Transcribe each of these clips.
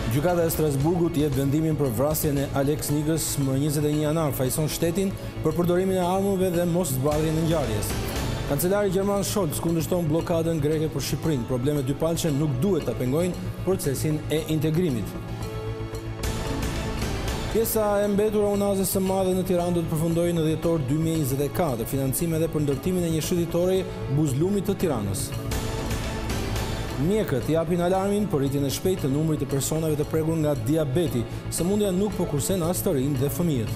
Gjykata e Strasburgut jep vendimin për vrasjen e Alex Nikës më 21 janar, fajson shtetin për përdorimin e armëve dhe mos zbardhjen e ngjarjes. Kancelari gjerman Scholz kundërshton bllokadën greke për Shqipërinë. Problemet dypalçe nuk duhet ta pengojnë procesin e integrimit. Pjesa e mbetur e Unazës së Madhe në Tiranë do të përfundojë në dhjetor 2024, financime edhe për ndërtimin e një shëtitore buzëllumit të Tiranës. Mjekët japin alarmin për rritjen e shpejtë të numrit të personave të prekur nga diabeti. Sëmundja nuk po kursen as të rinj dhe fëmijët.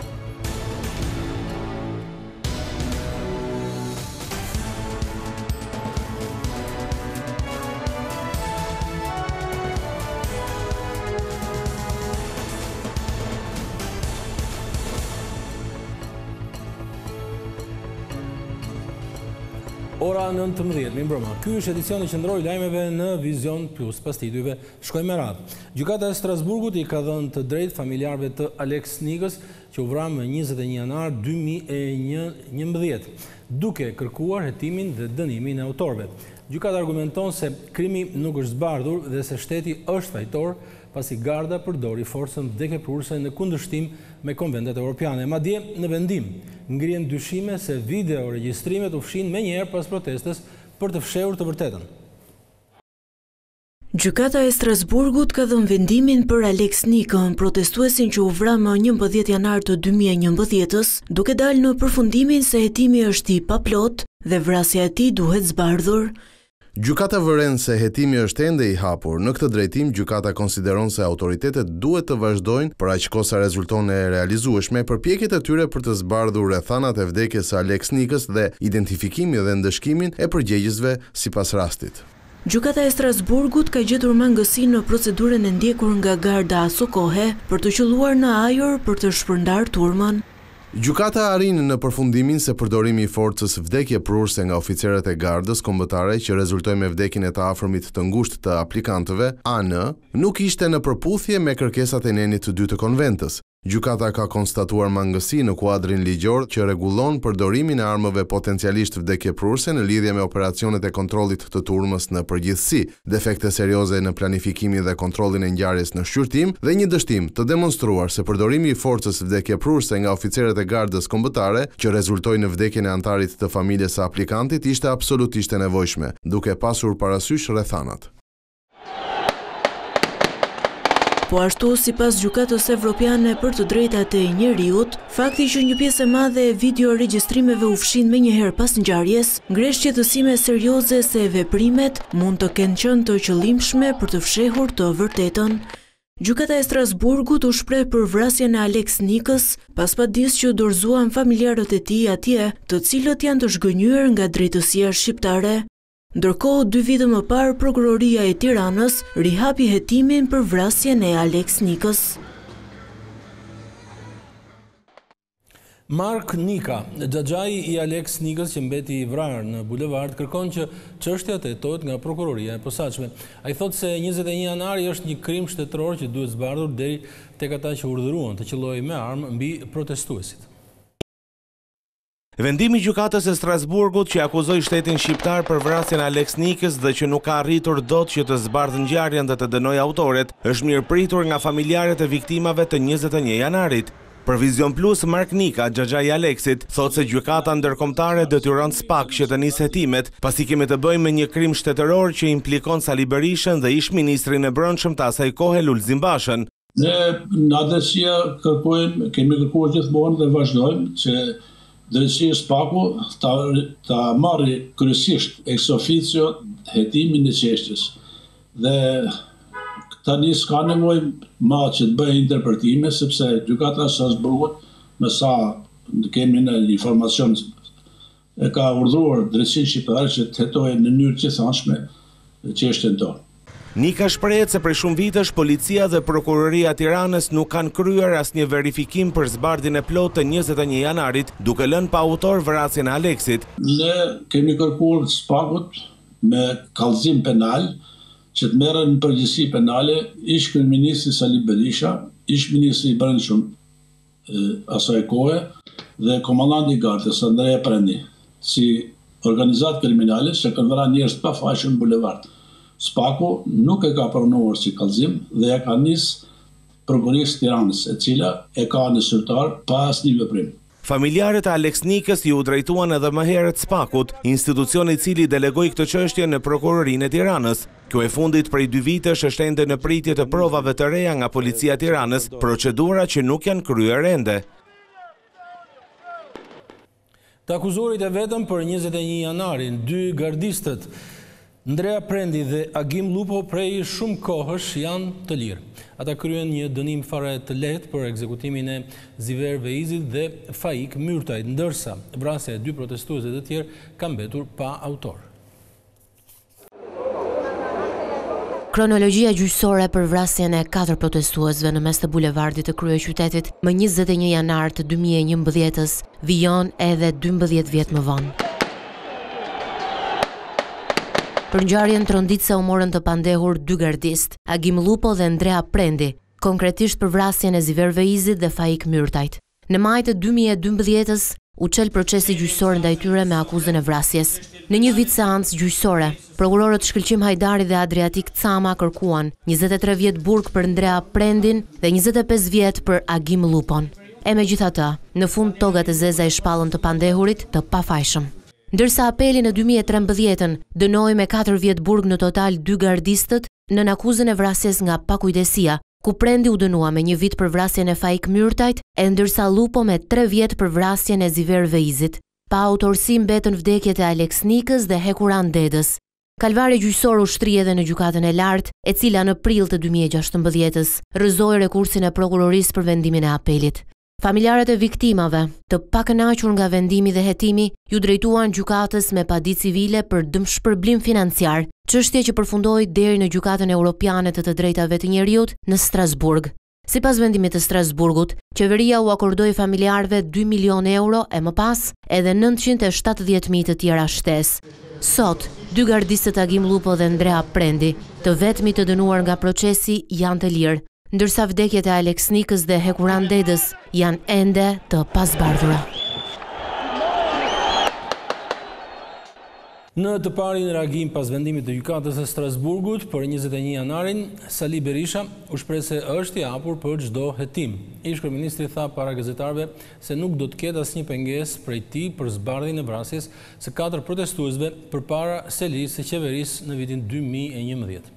Ora 19, mi mbrëma. Ky është edicioni qendror i lajmeve në Vizion Plus. Pas titujve shkojmë me radhë. Gjykata e Strasburgut i ka dhënë të drejtë familjarëve të Alex Nikës, që u vra më 21 janar 2011, duke kërkuar hetimin dhe dënimin e autorëve. Gjykata argumenton se krimi nuk është zbardhur dhe se shteti është fajtor, pasi garda përdori forcën vdekjeprurëse në kundërshtim me konventet europiane. Madje në vendim ngrihen dyshime se video regjistrimet u fshin menjëherë pas protestës për të fshehur të vërtetën. Gjykata e Strasburgut ka dhënë vendimin për Alex Nikën, protestuesin që u vra më 11 janar të 2011-s, duke dalë në përfundimin se hetimi është i paplot dhe vrasja e tij duhet zbardhur. Gjykata vëren se hetimi është ende i hapur. Në këtë drejtim, gjykata konsideron se autoritetet duhet të vazhdojnë për aq kohë sa rezulton e realizueshme përpjekjet e tyre për të zbardhur rrethanat e vdekjes së Alex Nikës dhe identifikimin dhe ndëshkimin e përgjegjësve sipas rastit. Gjykata e Strasburgut ka gjetur mangësi në procedurën e ndjekur nga garda aso kohe për të qelluar në ajër për të shpërndar turmën. Gjykata arrin në përfundimin se përdorimi i forcës vdekjeprurëse nga oficerët e gardës kombëtare që rezultoi me vdekjen e të afërmit të ngushtë të aplikantëve, AN, nuk ishte në përputhje me kërkesat e nenit të 2 të konventës. Gjykata ka konstatuar mangësi në kuadrin ligjor që rregullon përdorimin e armëve potencialisht vdekjeprurëse në lidhje me operacionet e kontrollit të turmës në përgjithësi, defekte serioze në planifikimin dhe kontrollin e ngjarjes në shqyrtim dhe një dështim të demonstruar se përdorimi i forcës vdekjeprurëse nga oficerët e gardës kombëtare që rezultoi në vdekjen e antarit të familjes së aplikantit ishte absolutisht e nevojshme, duke pasur parasysh rrethanat. Po ashtu, sipas gjykatës evropiane për të drejtat e njeriut, fakti që një pjesë e madhe e video regjistrimeve u fshin menjëherë pas ngjarjes, ngresh qetësime serioze se veprimet mund të kenë qenë të qëllimshme për të fshehur të vërtetën. Gjykata e Strasburgut u shpreh për vrasjen e Alex Nikës, pas padisë që dorëzuan familjarët e tij atje, të cilët janë të zhgënjur nga drejtësia shqiptare. Ndërkohë, 2 vite më parë, prokuroria e Tiranës rihapi hetimin për vrasjen e Alex Nikës. Mark Nika, xhaxhai i Alex Nikës që mbeti i vrarë në bulevard, kërkon që çështja të hetohet nga prokuroria e posaçme. Ai thotë se 21 janari është një krim shtetëror që duhet zbardhur deri tek ata që urdhëruan të qellojë me armë mbi protestuesit. Vendimi i gjykatës së Strasburgut që akuzoi shtetin shqiptar për vrasjen e Alex Nikës dhe që nuk ka arritur dot që të zbardhë ngjarjen dhe të dënojë autoret, është mirëpritur nga familjarët e viktimave të 21 janarit. Për Vizion Plus, Mark Nika, xhaxhai i Alexit, thotë se gjykata ndërkombëtare detyron SPAK që të nisë hetimet, pasi kemi të bëjmë me një krim shtetëror që implikon Sali Berishën dhe ish-ministrin e brendshëm të asaj kohe Lulzim Bashën. Ne në adresia kemi kërkuar gjithmonë dhe vazhdojmë që drejtësia e SPAK-u ta marrë kryesisht ex officio hetimin e çështjes. Dhe tani s'ka nevojë më që të bëjë interpretime, sepse gjykata e Strasburgut, me sa kemi në informacion, e ka urdhëruar drejtësinë shqiptare që të hetojë në mënyrë të gjithanshme çështjen tonë. Nika shprehet se prej shumë vitesh policia dhe prokuroria e Tiranës nuk kanë kryer asnjë verifikim për zbardhjen e plotë të 21 janarit, duke lënë pa autor vrasjen e Alexit. Ne kemi kërkuar SPAK-ut me kallëzim penal që të merren në përgjegjësi penale ish-kryeministri Sali Berisha, ish-ministri i brendshëm asaj kohe dhe komandanti i gardës Andrea Prendi, si organizatë kriminale që kanë vrarë njerëz pa faqe në bulevard. Spaku nuk e ka pranuar si kallëzim dhe ja ka nisë prokurisë Tiranës, e cila e ka në zyrtar pa asnjë veprim. Familjarët e Alex Nikës ju drejtuan edhe më herët Spakut, institucioni i cili delegoi këtë çështje në Prokurorinë e Tiranës. Kjo e fundit prej 2 vitesh është ende në pritje të provave të reja nga Policia e Tiranës, procedura që nuk janë kryer ende. Të akuzuarit e vetëm për 21 janarin, 2 gardistët, Ndrea Prendi dhe Agim Lupo prej shumë kohësh janë të lirë. Ata kryen një dënim fare të lehtë për ekzekutimin e Ziver Veizit dhe Faik Myrtajt, ndërsa vrasja e 2 protestuesve të tjerë ka mbetur pa autor. Kronologjia gjyqësore për vrasjen e 4 protestuesve në mes të bulevardit të kryeqytetit më 21 janar të 2011-s vijon edhe 12 vjet më vonë. Për ngjarjen tronditëse u morën të pandehur 2 gardist, Agim Lupo dhe Ndrea Prendi, konkretisht për vrasjen e Ziver Veizit dhe Faik Myrtajt. Në maj të 2012-s u çel procesi gjyqësor ndaj tyre me akuzën e vrasjes. Në një vit seancë gjyqësore, prokurorët Shkëlqim Hajdari dhe Adriatik Cama kërkuan 23 vjet burg për Ndrea Prendin dhe 25 vjet për Agim Lupon. E megjithatë, në fund togat e zeza i shpallën të pandehurit të pafajshëm. Ndërsa apeli në 2013 dënoi me 4 vjet burg në total 2 gardistët në akuzën e vrasjes nga pakujdesia, ku Prendi u dënua me 1 vit për vrasjen e Faik Myrtajt, e ndërsa Lupo me 3 vjet për vrasjen e Ziver Veizit. Pa autorsi mbetën vdekjet e Alex Nikës dhe Hekuran Dedës. Kalvari gjyqësor u shtri edhe në gjykatën e lartë, e cila në prill të 2016-s rrëzoi rekursin e prokurorisë për vendimin e apelit. Familjarët e viktimave, të pakënaqur nga vendimi dhe hetimi, ju drejtuan gjykatës me padi civile për dëmshpërblim financiar, çështje që përfundoi deri në gjykatën europiane të drejtave të njerëzit në Strasburg. Sipas vendimit të Strasburgut, qeveria u akordoi familjarëve 2 milion euro e më pas edhe 970.000 të tjera shtesë. Sot, 2 gardistët Agim Lupo dhe Ndrea Prendi, të vetmi të dënuar nga procesi, janë të lirë, ndërsa vdekjet e Alex Nikës dhe Hekuran Dedës janë ende të pasbardhura. Në të parin reagim pas vendimit të gjykatës së Strasburgut për 21 janarin, Sali Berisha u shpreh se është i hapur për çdo hetim. Ish-kryeministri tha para gazetarëve se nuk do të ketë asnjë pengesë prej tij për zbardhjen e vrasjes së 4 protestuesve përpara selisë së qeverisë në vitin 2011.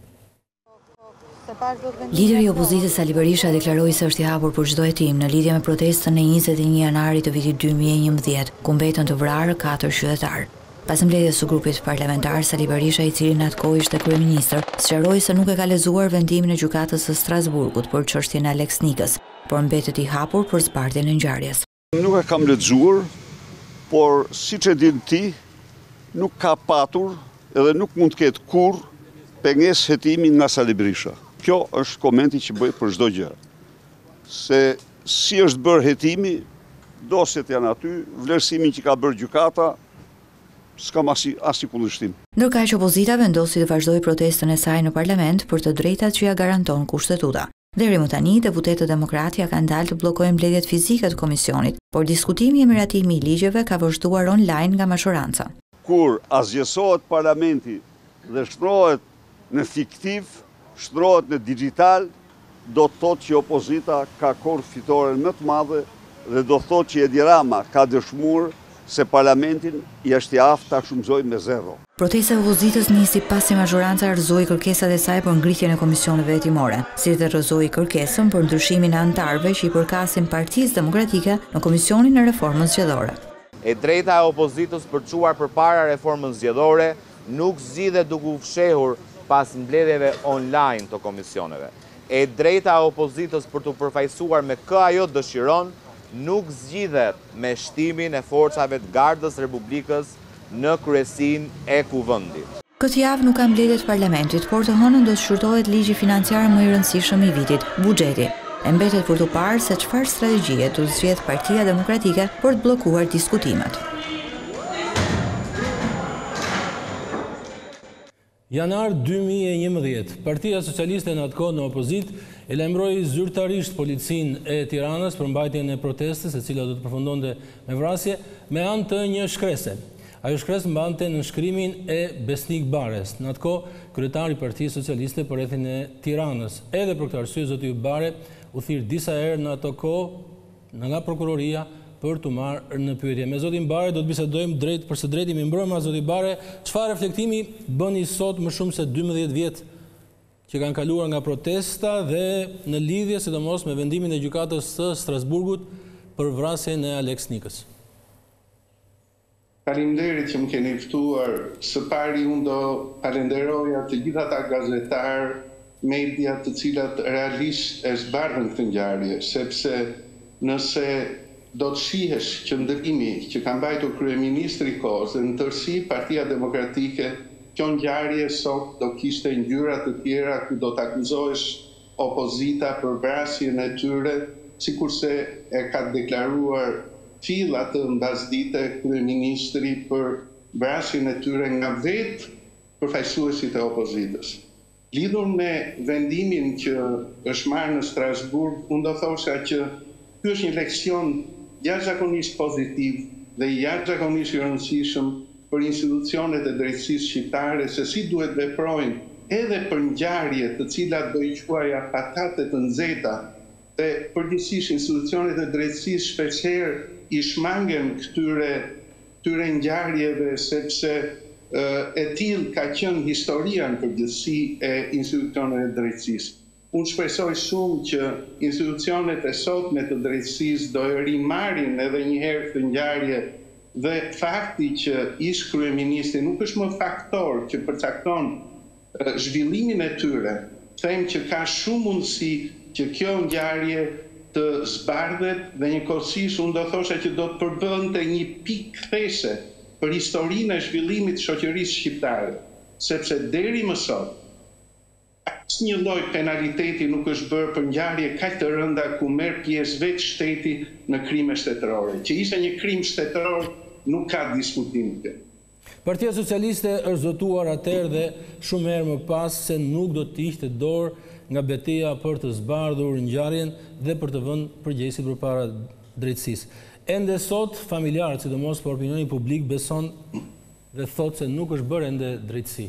Lideri i opozitës Sali Berisha deklaroi se është i hapur për çdo hetim në lidhje me protestën e 21 janarit të vitit 2011, ku mbetën të vrarë 4 qytetarë. Pas mbledhjes së grupit parlamentar, Sali Berisha, i cili në atë kohë ishte kryeministër, sqaroi se nuk e ka lexuar vendimin e gjykatës së Strasburgut për çështjen e Alex Nikës, por mbetet i hapur për zbardhjen e ngjarjes. Nuk e kam lexuar, por siç e din ti, nuk ka patur edhe nuk mund të ketë kurrë pengesë hetimi nga Sali Berisha. Kjo është komenti që bëj për çdo gjë. Se si është bërë hetimi, dosjet janë aty, vlerësimin që ka bërë gjykata, s'kam asnjë kundërshtim. Ndërkaq që opozita vendosi të vazhdojë protestën e saj në parlament për të drejtat që ja garanton kushtetuta. Deri më tani, deputetët demokratë kanë dalë të bllokojnë mbledhjet fizike të komisionit, por diskutimi e miratimi i ligjeve ka vazhduar online nga majoranca. Kur azgjësohet parlamenti dhe shtrohet në fiktiv, shtrohet në digital, do të thotë që opozita ka korë fitore më të madhe dhe do të thotë që Edi Rama ka dëshmuar se parlamentin i është i aftë ta shumëzojë me 0. Protesta e opozitës nisi pasi majoranca rrëzoi kërkesat e saj për ngritjen e komisioneve hetimore, si dhe rrëzoi kërkesën për ndryshimin e anëtarëve që i përkasin Partisë Demokratike në Komisionin e Reformës Zgjedhore. E drejta e opozitës për çuar përpara reformës zgjedhore nuk zgjidhet duke u fshehur pas mbledhjeve online të komisioneve. E drejta e opozitës për të përfaqësuar me kë ajo dëshiron nuk zgjidhet me shtimin e forcave të Gardës Republikës në kryesinë e kuvendit. Këtë javë nuk ka mbledhje të parlamentit, por të hënën do të shqyrtohet ligji financiar më i rëndësishëm i vitit, buxheti. E mbetet për të parë se çfarë strategjie do të zgjedhë Partia Demokratike për të bllokuar diskutimet. Janar 2011, Partia Socialiste në atë kohë në opozit e lajmëroi zyrtarisht policinë e Tiranës për mbajtjen e protestës, e cila do të përfundonte me vrasje, me anë të një shkrese. Ajo shkres mbante në shkrimin e Besnik Bares, në atë kohë kryetari i Partisë Socialiste për rrethin e Tiranës. Edhe për këtë arsye zoti Bare u thirr disa herë në ato kohë nga prokuroria për të marrë në pyetje. Me zotin Bare do të bisedojmë drejt për së drejti. Mi mbrëmje zoti Bare, çfarë reflektimi bëni sot më shumë se 12 vjet që kanë kaluar nga protesta dhe në lidhje sidomos me vendimin e gjykatës së Strasburgut për vrasjen e Alex Nikës? Faleminderit që më keni ftuar. Së pari unë do falenderoja të gjithë ata gazetar, media të cilat realisht e zbardhën këtë ngjarje, sepse nëse do të shihesh qëndrimi që ka mbajtur kryeministri i kohës dhe në tërësi Partia Demokratike, kjo ngjarje sot do kishte ngjyra të tjera ku do të akuzohesh opozita për vrasjen e tyre, sikurse e ka deklaruar filla të mbasdite kryeministri për vrasjen e tyre nga vetë përfaqësuesit e opozitës. Lidhur me vendimin që është marrë në Strasburg, unë do thosha që ky është një leksion jashtëzakonisht pozitiv dhe jashtëzakonisht i rëndësishëm për institucionet e drejtësisë shqiptare se si duhet veprojnë edhe për ngjarje të cilat do i quaja patate të nxehta dhe përgjithsisht institucionet e drejtësisë shpeshherë i shmangen këtyre ngjarjeve sepse e tillë ka qenë historia në përgjithësi e institucioneve të drejtësisë. Unë shpresoj shumë që institucionet e sotme të drejtësisë do e rimarrin edhe një herë këtë ngjarje dhe fakti që ish kryeministri nuk është më faktor që përcakton zhvillimin e tyre, them që ka shumë mundësi që kjo ngjarje të zbardhet dhe njëkohësisht unë do thosha që do të përbënte një pikë kthese për historinë e zhvillimit të shoqërisë shqiptare, sepse deri më sot asnjë lloj penaliteti nuk është bërë për ngjarje kaq të rënda ku merr pjesë vetë shteti në krime shtetërore. Që ishte një krim shtetëror nuk ka diskutim këtë. Partia Socialiste është zotuar atëherë dhe shumë herë më pas se nuk do të hiqte dorë nga betejë për të zbardhur ngjarjen dhe për të vënë përgjegjësi përpara drejtësisë. Ende sot familjarët, sidomos për opinionin publik, beson dhe thotë se nuk është bërë ende drejtësi.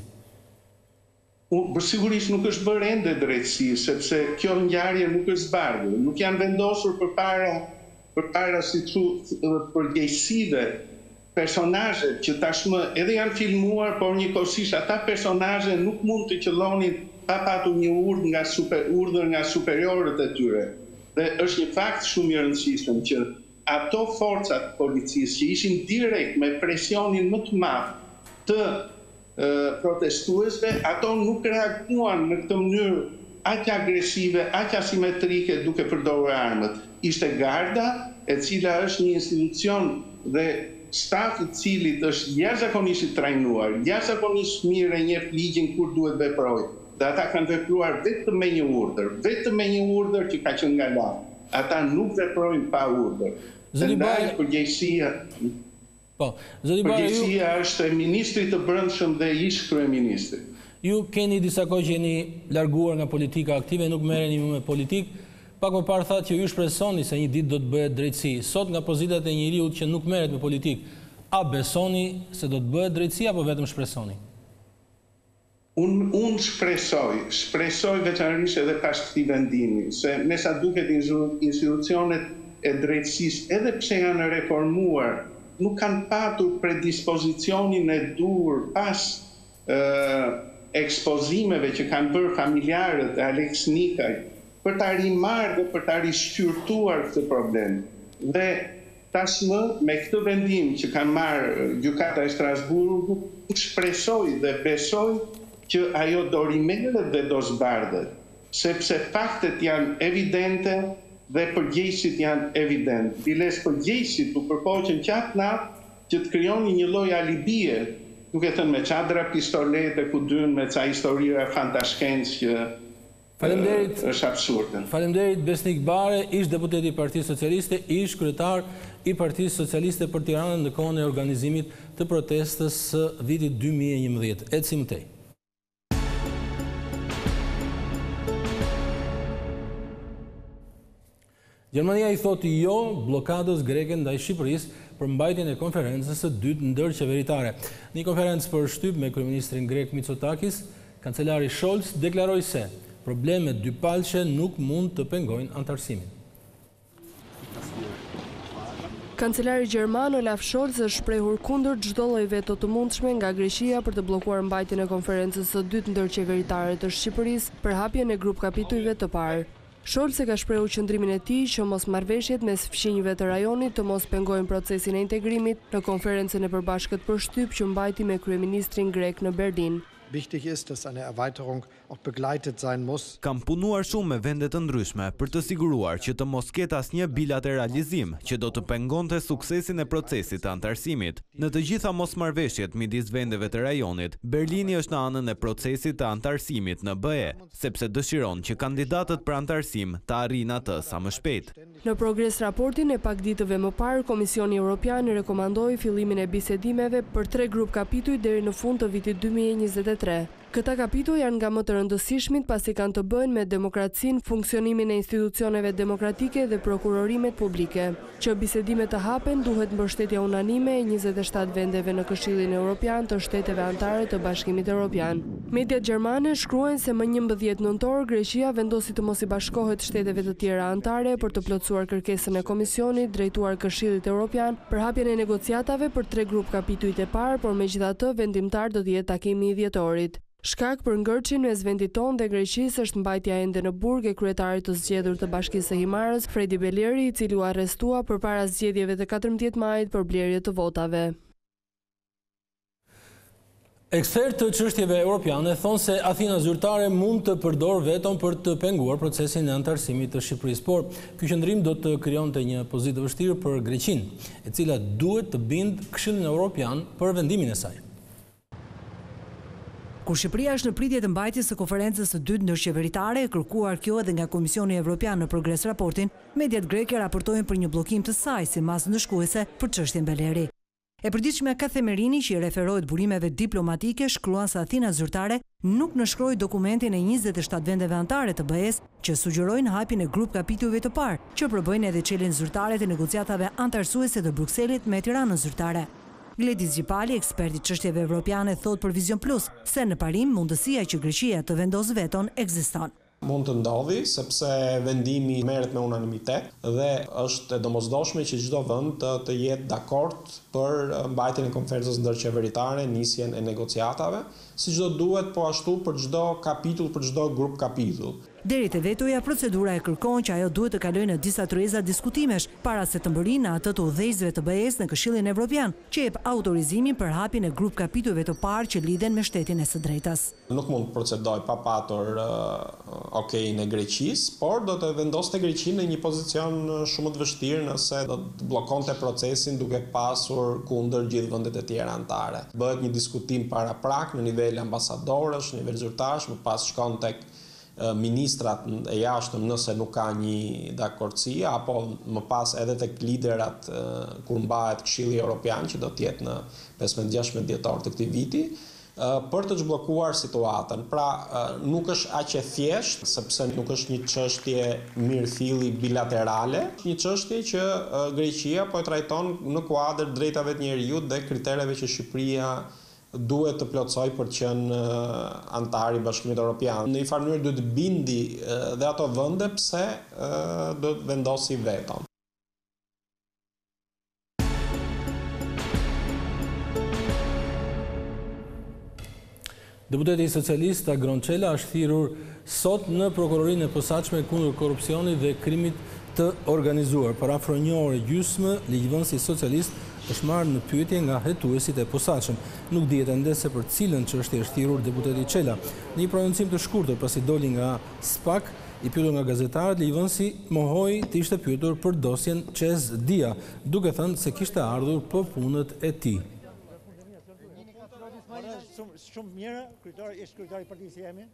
Sigurisht nuk është bërë ende drejtësi, sepse kjo ngjarje nuk është zbardhur. Nuk janë vendosur përpara si përgjegjësive personazhe që tashmë edhe janë filmuar, por njëkohësisht ata personazhe nuk mund të qellonin pa patur një urdhër nga superiorët e tyre. Dhe është një fakt shumë i rëndësishëm që ato forcat të policisë që ishin direkt me presionin më të madh të protestuesve, ato nuk reaguan në këtë mënyrë aq agresive, aq asimetrike duke përdorur armët. Ishte garda, e cila është një institucion dhe staf i cilit është jashtëzakonisht i trajnuar, jashtëzakonisht mirë e njeh ligjin kur duhet veprojë. Dhe ata kanë vepruar vetëm me një urdhër që ka qenë nga lart. Ata nuk veprojnë pa urdhër. Ndaj përgjegjësia është e ministrit të brendshëm dhe ish kryeministri. Ju keni disa kohë që jeni larguar nga politika aktive, nuk merreni më me politikë. Pak më parë thatë që ju shpresoni se një ditë do të bëhet drejtësi. Sot nga pozitat e njeriut që nuk merret me politikë, a besoni se do të bëhet drejtësi apo vetëm shpresoni? Unë shpresoj veçanërisht edhe pas këtij vendimi, se me sa duket institucionet e drejtësisë, edhe pse janë reformuar, nuk kanë patur predispozicionin e dur pas ekspozimeve që kanë bërë familjarët e Alex Nikaj për ta rimarrë dhe për ta rishqyrtuar këtë problem. Dhe tashmë me këtë vendim që kanë marrë gjykata e Strasburgut, shpresoj dhe besoj që ajo do rimerret dhe do zbardhet, sepse faktet janë evidente dhe përgjegjësit janë evident. Biles përgjegjësit u përpoqen qatë natë që të krijoni një lloj alibie, duke thënë me çadra pistolete ku dyn me ca historia fantashkencë që është absurde. Faleminderit Besnik Bare, ish deputet i Partisë Socialiste, ish kryetar i Partisë Socialiste për Tiranën në kohën e organizimit të protestës së vitit 2011. Eci mëtej. Gjermania i thotë jo blokadës greke ndaj Shqipërisë për mbajtjen e konferencës së dytë ndërqeveritare. Në një konferencë për shtyp me kryeministrin grek Mitsotakis, kancelari Scholz deklaroi se problemet dypalqe nuk mund të pengojnë antarësimin. Kancelari gjerman Olaf Scholz është shprehur kundër çdo lloj veto të mundshme nga Greqia për të bllokuar mbajtjen e konferencës së dytë ndërqeveritare të Shqipërisë për hapjen e grup kapitujve të parë. Scholz e ka shprehur qëndrimin e tij që mosmarrveshjet mes fqinjve të rajonit të mos pengojnë procesin e integrimit në konferencën e përbashkët për shtyp që mbajti me kryeministrin grek në Berlin. Wichtig ist, dass eine Erweiterung auch begleitet sein muss. Kam punuar shumë me vende të ndryshme për të siguruar që të mos ketë asnjë bilateralizim që do të pengonte suksesin e procesit të antarësimit. Në të gjitha mosmarrveshjet midis vendeve të rajonit, Berlini është në anën e procesit të antarësimit në BE, sepse dëshiron që kandidatët për antarësim të arrijnë atë sa më shpejt. Në progres raportin e pak ditëve më parë, Komisioni Evropian rekomandoi fillimin e bisedimeve për 3 grup kapituj deri në fund të vitit 2023. Këta kapituj janë nga më të rëndësishmit pasi kanë të bëjnë me demokracinë, funksionimin e institucioneve demokratike dhe prokurorimet publike. Që bisedimet të hapen, duhet mbështetja unanime e 27 vendeve në Këshillin Evropian të shteteve anëtare të Bashkimit Evropian. Mediat gjermane shkruajnë se më 11 nëntor Greqia vendosi të mos i bashkohet shteteve të tjera anëtare për të plotësuar kërkesën e Komisionit drejtuar Këshillit Evropian për hapjen e negociatave për 3 grup kapitujt e parë, por megjithatë vendimtar do të jetë takimi i dhjetorit. Shkak për ngërçin mes vendit tonë dhe Greqisë është mbajtja ende në burg e kryetarit të zgjedhur të Bashkisë së Himarës, Fredi Beleri, i cili u arrestua përpara zgjedhjeve të 14 majit për blerje të votave. Ekspertë të çështjeve europiane thonë se Athina zyrtare mund të përdorë veton për të penguar procesin e antarësimit të Shqipërisë, por ky qëndrim do të krijonte një pozitë të vështirë për Greqinë, e cila duhet të bindë Këshillin Evropian për vendimin e saj. Kur Shqipëria është në pritje të mbajtjes së konferencës së dytë ndërqeveritare, e kërkuar kjo edhe nga Komisioni Evropian në progres raportin, mediat greke raportojnë për një bllokim të saj si masë ndëshkuese për çështjen Beleri. E përditshme ka Themerini, që i referohet burimeve diplomatike, shkruan se Athina zyrtare nuk nënshkroi dokumentin e 27 vendeve anëtare të BE-s që sugjerojnë hapjen e grup kapitujve të parë, që përbëjnë edhe çeljen zyrtare të negociatave antarësuese të Brukselit me Tiranën zyrtare. Gledis Gjipali, eksperti çështjeve evropiane, thot për Vision Plus se në parim mundësia që Greqia të vendosë veton ekziston. Mund të ndodhi sepse vendimi merret me unanimitet dhe është e domosdoshme që çdo vend të jetë dakord për mbajtjen e konferencës ndërqeveritare, nisjen e negociatave, siç do duhet po ashtu për çdo kapitull, për çdo grup kapitull. Deri te vetoja, procedura e kërkon që ajo duhet të kalojë në disa tryeza diskutimesh para se të mbërrijë në atë të udhëheqësve të BE-s në Këshillin Evropian, që jep autorizimin për hapjen e grup kapitujve të parë që lidhen me shtetin e së drejtës. Nuk mund të procedoj pa patur okein e Greqisë, por do të vendoste Greqinë në një pozicion shumë të vështirë nëse do të bllokonte procesin duke pasur kundër gjithë vendet e tjera anëtare. Bëhet një diskutim paraprak në nivel ambasadorësh, në nivel zyrtarësh, më pas shkon tek ministrat e jashtëm nëse nuk ka një dakordsi, apo më pas edhe tek liderat kur mbahet Këshilli Evropian, që do të jetë në 15-16 dhjetor të këtij viti, për të zhbllokuar situatën. Pra, nuk është aq e thjeshtë, sepse nuk është një çështje mirëfilli bilaterale, një çështje që Greqia po e trajton në kuadër drejtave të njerëzit dhe kritereve që Shqipëria duhet të plotësoj për të qenë antar i Bashkimit Evropian. Në një farë mënyrë duhet të bindi dhe ato vende pse do të vendosi veton. Deputeti socialist Agron Çela është thirrur sot në prokurorinë e posaçme kundër korrupsionit dhe krimit të organizuar. Për afro një orë gjysmë, ligjvënësi socialist është marrë në pyetje nga hetuesit e posaçëm. Nuk dihet ende se për cilën çështje është thirrur deputeti Çela. Në një prononcim të shkurtër pasi doli nga SPAK, i pyetur nga gazetarët, ligjvënësi mohoi të ishte pyetur për dosjen Çez Dia, duke thënë se kishte ardhur për punët e tij. Shumë mirë, kryetari partisë jemi.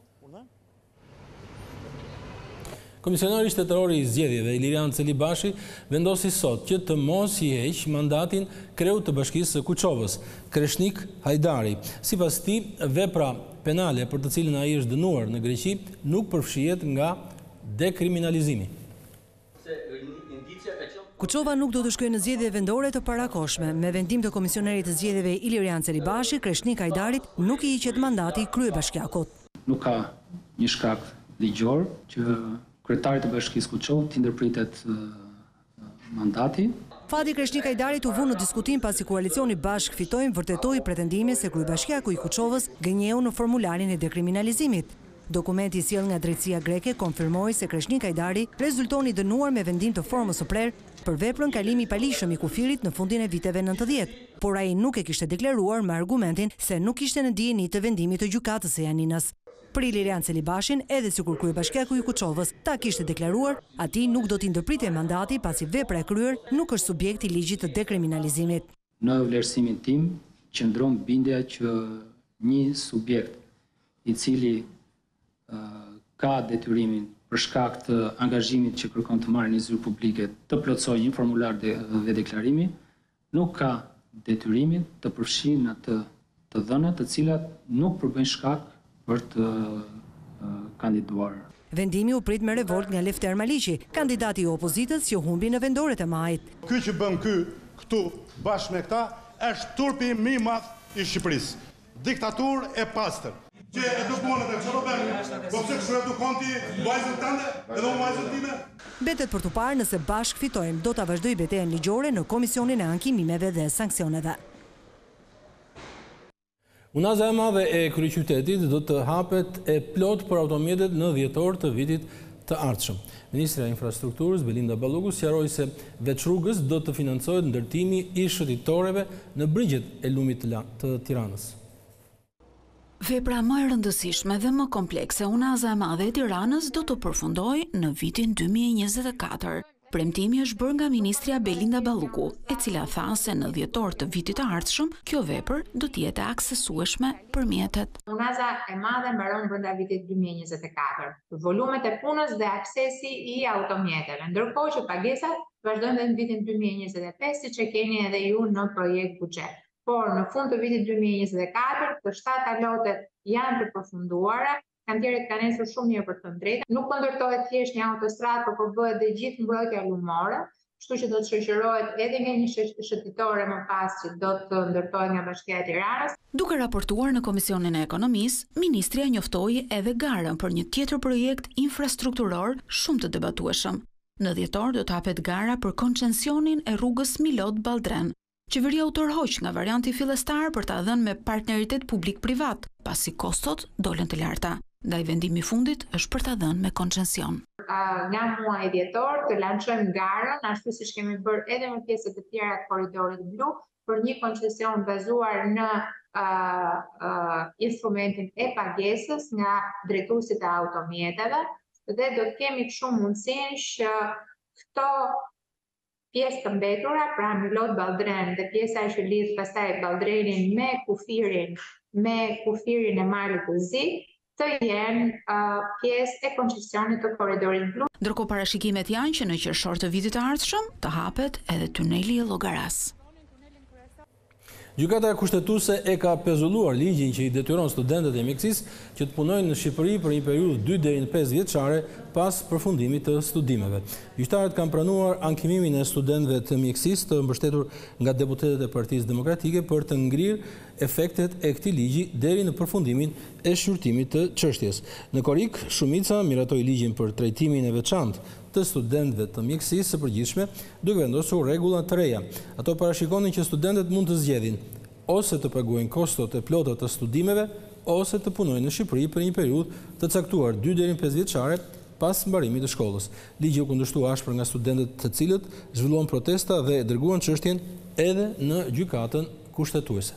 Komisionari shtetëror i zgjedhjeve Ilirian Celibashi vendosi sot që të mos i heq mandatin kreut të Bashkisë së Kuçovës, Kreshnik Hajdari. Sipas tij, vepra penale për të cilën ai është dënuar në Greqi nuk përfshihet nga dekriminalizimi. Kuçova nuk do të shkojë në zgjedhje vendore të parakoshme. Me vendim të komisionerit të zgjedhjeve Ilirian Celibashi, Kreshnik Hajdarit nuk i hiqet mandati kryebashkiakut. Nuk ka një shkak ligjor që kryetari të bashkisë Kuçovë të ndërpritet mandati. Fati Kreshnik Hajdarit u vu në diskutim pasi koalicioni Bashk Fitojmë vërtetoi pretendimin se kryebashkiaku i Kuçovës gënjeu në formularin e dekriminalizimit. Dokumenti sjell nga drejtësia greke konfirmoi se Kreshnik Hajdari rezultoni dënuar me vendim të formës së prerë për veprën kalimi i palishëm i kufirit në fundin e viteve 90, por ai nuk e kishte deklaruar me argumentin se nuk ishte në dijeni të vendimit të gjykatës së Janinës. Për Ilirian Celibashin, edhe sikur kryebashkiaku i Kuçovës ta kishte deklaruar, atij nuk do t'i ndërpritej mandati pasi vepra e kryer nuk është subjekt i ligjit të dekriminalizimit. Në vlerësimin tim qëndron bindja që një subjekt i cili ka detyrimin për shkak të angazhimit që kërkon të marrë një zyrë publike të plotësojë një formular dhe deklarimi, nuk ka detyrimin të përfshijë në të dhënat të cilat nuk përbëjnë shkak për të kandiduar. Vendimi u prit me revolt nga Lefter Maliqi, kandidati i opozitës që humbi në vendoret e majit. Ky që bën këtu bashkë me këta është turpi më i madh i Shqipërisë. Diktaturë e pastër. Që edukonët e qëro bërë, po pëse kështu edukonti vajzën tënde, edhe unë vajzën time? Betet për të parë nëse Bashk Fitojmë do të vazhdoj betejën ligjore në Komisionin e Ankimimeve dhe Sanksioneve. Unaza e madhe e kryeqytetit do të hapet e plot për automjetet në dhjetor të vitit të ardhshëm. Ministra e Infrastrukturës Belinda Balluku sqaroi se veç rrugës do të financohet ndërtimi i shëtitoreve në brigjet e lumit të Tiranës. Vepra më e rëndësishme dhe më komplekse Unaza e madhe e Tiranës do të përfundojë në vitin 2024. Premtimi është bërë nga ministrja Belinda Balluku, e cila tha se në dhjetor të vitit të ardhshëm kjo vepër do të jetë aksesueshme për mjetet. Unaza e madhe mbaron brenda vitit 2024. Volumet e punës dhe aksesi i automjeteve, ndërkohë që pagesat vazhdojnë dhe në vitin 2025, siç e keni edhe ju në projekt buxhet. Por në fund të vitit 2024, të 7 alotet janë të përfunduara, kantierët kanë nesër shumë mirë për të drejtë. Nuk po ndërtohet thjesht një autostradë, por po bëhet dhe gjithë mbrojtja lumore, kështu që do të shoqërohet edhe nga një shëtitore më pas që do të ndërtohet nga Bashkia e Tiranës. Duke raportuar në Komisionin e Ekonomisë, ministria njoftoi edhe garën për një tjetër projekt infrastrukturor shumë të debatueshëm. Në dhjetor do të hapet gara për koncesionin e rrugës Milot-Balltren. Qeveria u tërhoq nga varianti fillestar për ta dhënë me partneritet publik-privat, pasi kostot dolen të larta. Ndaj vendimi i fundit është për ta dhënë me koncesion. Nga muaji dhjetor të lançojmë garën, ashtu siç kemi bërë edhe me pjesët e tjera të korridorit blu, për një koncesion bazuar në instrumentin e pagesës nga drejtuesit e automjeteve, dhe do të kemi shumë mundësinë që këto pjesë të mbetura, pra Milot-Balltren dhe pjesa që lidh pastaj Balltrenin me kufirin e malit të Zi, të jenë pjesë e koncesionit të korridorit blu. Ndërkohë parashikimet janë që në qershor të vitit të ardhshëm të hapet edhe tuneli i Llogaras. Gjykata kushtetuese e ka pezulluar ligjin që i detyron studentët e mjekësisë që të punojnë në Shqipëri për një periudhë 2 deri në 5 vjeçare pas përfundimit të studimeve. Gjyqtarët kanë pranuar ankimimin e studentëve të mjekësisë të mbështetur nga deputetët e Partisë Demokratike për të ngrirë efektet e këtij ligji deri në përfundimin e shqyrtimit të çështjes. Në Korik, shumica miratoi ligjin për trajtimin e veçantë të studentëve të mjekësisë së përgjithshme, duke vendosur rregulla të reja. Ato parashikonin që studentët mund të zgjedhin ose të paguajnë kostot e plota të studimeve, ose të punojnë në Shqipëri për një periudhë të caktuar 2 deri në 5 vjeçare pas mbarimit të shkollës. Ligji u kundërshtua ashpër nga studentët të cilët zhvilluan protesta dhe dërguan çështjen edhe në gjykatën kushtetuese.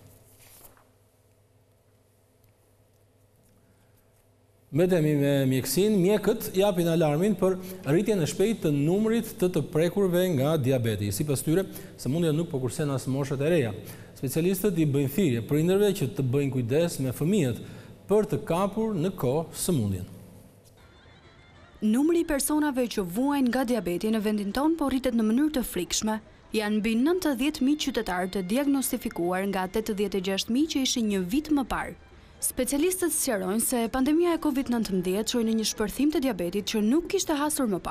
Mbetemi me mjekësinë, mjekët japin alarmin për rritjen e shpejtë të numrit të prekurve nga diabeti. Sipas tyre, sëmundja nuk po kursen as moshat e reja. Specialistët i bëjnë thirrje prindërve që të bëjnë kujdes me fëmijët për të kapur në kohë sëmundjen. Numri i personave që vuajnë nga diabeti në vendin tonë po rritet në mënyrë të frikshme. Janë mbi 90.000 qytetarë të diagnostifikuar nga 86.000 që ishin një vit më parë. Specialistët sqarojnë se pandemia e COVID-19 çoi në një shpërthim të diabetit që nuk kishte hasur më parë.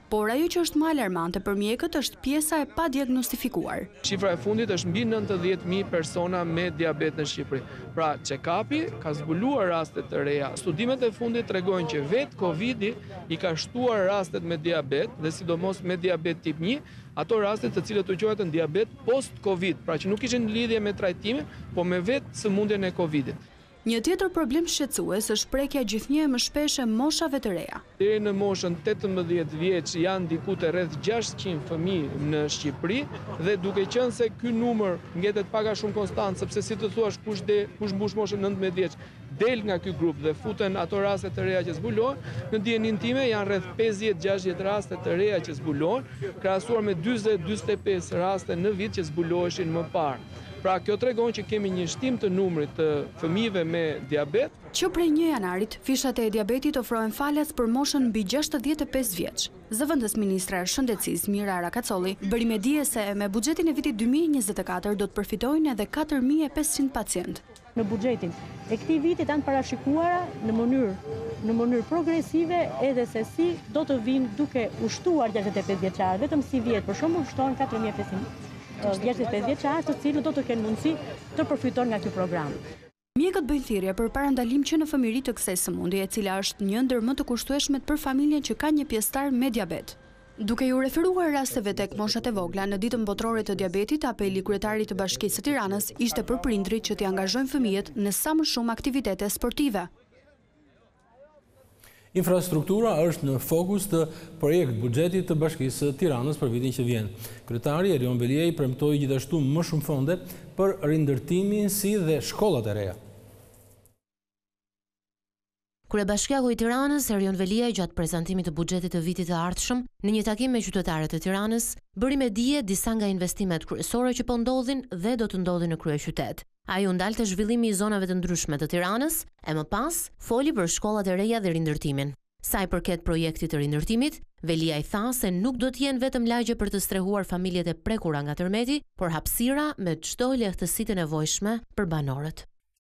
por ajo që është më alarmante për mjekët është pjesa e pa diagnostifikuar. Shifra e fundit është mbi 90.000 persona me diabet në Shqipëri. Pra, check-upi ka zbuluar rastet të reja. Studimet e fundit tregojnë që vetë Covidi i ka shtuar rastet me diabet dhe sidomos me diabet tip 1, ato rastet të cilët u quajtën diabet post-Covid, pra që nuk ishin lidhje me trajtime, po me vetë sëmundjen e Covidit. Një tjetër problem shqetësues është prekja gjithnjë më shpesh e moshave të reja. Deri në moshën 18 vjeç janë diku të rreth 600 fëmijë në Shqipëri dhe duke qenë se ky numër ngjetet pak a shumë konstant, sepse si të thuash kush mbush moshën 19 vjeç del nga ky grup dhe futen ato raste të reja që zbulohen, në dijenin time janë rreth 50-60 raste të reja që zbulohen, krahasuar me 40-45 raste në vit që zbuloheshin më parë. Pra, kjo tregon që kemi një shtim të numrit të fëmijëve me diabet. Që prej 1 janarit, fishat e diabetit ofrohen falas për moshën mbi 65 vjeç. Zëvendës ministra e Shëndetësisë Mira Rakacolli bëri me dije se me buxhetin e vitit 2024 do të përfitojnë edhe 4.500 pacientë. Në buxhetin e këtij viti janë parashikuara në mënyrë progresive edhe se si do të vinë duke ushtuar 65 vjeçarë, vetëm si vjet për shembull ushtohen 4.500 65 vjeçarë të cilët do të kenë mundësi të përfitojnë nga ky program. Mjekët bëjnë thirrje për parandalim që në fëmijëri të kësaj sëmundje, e cila është një ndër më të kushtueshmet për familjen që ka një pjesëtar me diabet. Duke ju referuar rasteve tek moshat e vogla në ditën botërore të diabetit, apeli kryetarit të Bashkisë së Tiranës ishte për prindrit që t'i angazhojnë fëmijët në sa më shumë aktivitete sportive. Infrastruktura është në fokus të projekt buxhetit të Bashkisë së Tiranës për vitin që vjen. Kryetari Erion Veliaj premtoi gjithashtu më shumë fonde për rindërtimin si dhe shkollat e reja. Kryebashkiaku i Tiranës, Erion Veliaj, gjatë prezantimit të buxhetit të vitit të ardhshëm, në një takim me qytetarët e Tiranës, bëri me dije disa nga investimet kryesore që po ndodhin dhe do të ndodhin në kryeqytet. Ai u ndal te zhvillimi i zonave të ndryshme të Tiranës e më pas foli për shkollat e reja dhe rindërtimin. Sa i përket projektit të rindërtimit, Veliaj tha se nuk do të jenë vetëm lagje për të strehuar familjet e prekura nga tërmeti, por hapësira me çdo lehtësi të nevojshme për banorët.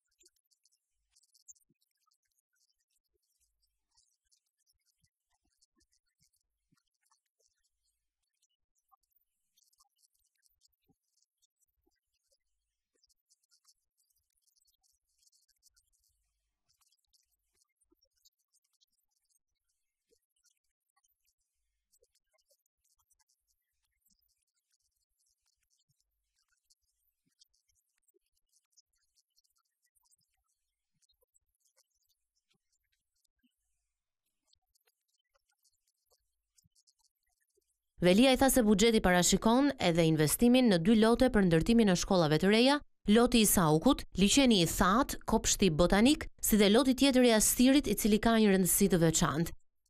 Veliaj tha se buxheti parashikon edhe investimin në 2 lote për ndërtimin e shkollave të reja, loti i Saukut, liçeni i That, kopshti botanik, si dhe loti tjetër i Astirit, i cili ka një rëndësi të veçantë.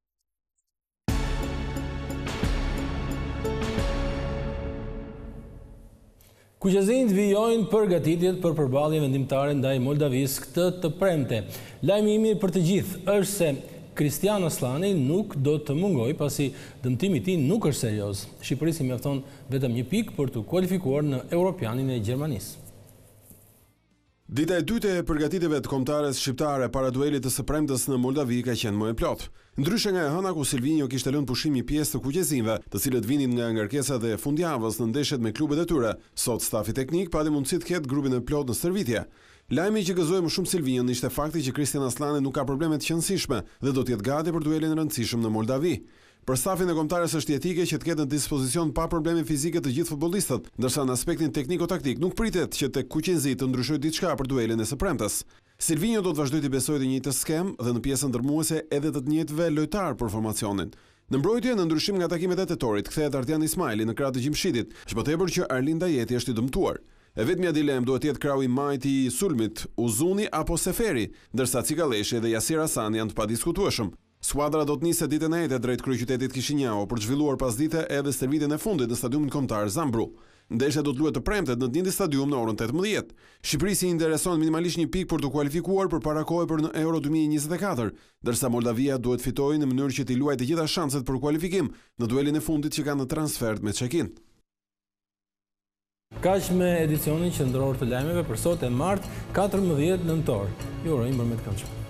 Kuqezinjt vijojnë përgatitjet për përballje vendimtare ndaj Moldavisë këtë të premte. Lajmi i mirë për të gjithë është se Kristian Aslani nuk do të mungoj pasi dëmtimi i tij nuk është serioz. Shqipërisë i mjafton vetëm 1 pikë për të kualifikuar në Europianin e Gjermanisë. Dita e dytë e përgatitjeve të kombëtares shqiptare para duelit të së premtes në Moldavi ka qenë më e plotë. Ndryshe nga e hëna ku Silvinjo kishte lënë pushim një pjesë të kuqezinjve, të cilët vinin nga ngarkesat e fundjavës në ndeshjet me klubet e tyre, sot stafi teknik pati mundësi të ketë grupin e plotë në stërvitje. Lajmi që gëzoi më shumë Silvinjon ishte fakti që Kristian Aslani nuk ka probleme të qëndësishme dhe do të jetë gati për duelin e rëndësishëm në Moldavi. Për stafin e kombëtares është jetike që të ketë në dispozicion pa probleme fizike të gjithë futbollistët, ndërsa në aspektin tekniko-taktik nuk pritet që tek kuqenzi të ndryshojë diçka për duelin e së premtes. Silvinjo do të vazhdojë të besojë të njëjtën skem dhe në pjesën ndërmuese edhe të njëjtëve lojtar për formacionin. Në mbrojtje, në ndryshim nga takimet e tetorit, kthehet Ardian Ismaili në krah të Gjimshitit, shpëtepër që Arlinda Jeti është i dëmtuar. E vetmja dilem duhet jetë krahu i majti i sulmit, Uzuni apo Seferi, ndërsa Cikaleshi dhe Jasir Hasani janë të padiskutueshëm. Skuadra do të nisë ditën e hënë drejt kryeqytetit Kishinjau për të zhvilluar pasdite edhe stërvitjen e fundit në stadiumin kombëtar Zambru. Ndeshja do të luhet të premtet në Dindi Stadium në orën 18. Shqipërisi intereson minimalisht 1 pikë për të kualifikuar për parakohë për në Euro 2024, ndërsa Moldavia duhet fitojë në mënyrë që të luajë të gjitha shanset për kualifikim në duelin e fundit që ka në transfert me Çekin. Kaq me edicionin qendror të lajmeve për sot e martë 14 nëntor. Ju urojmë mbërmjet këndshme.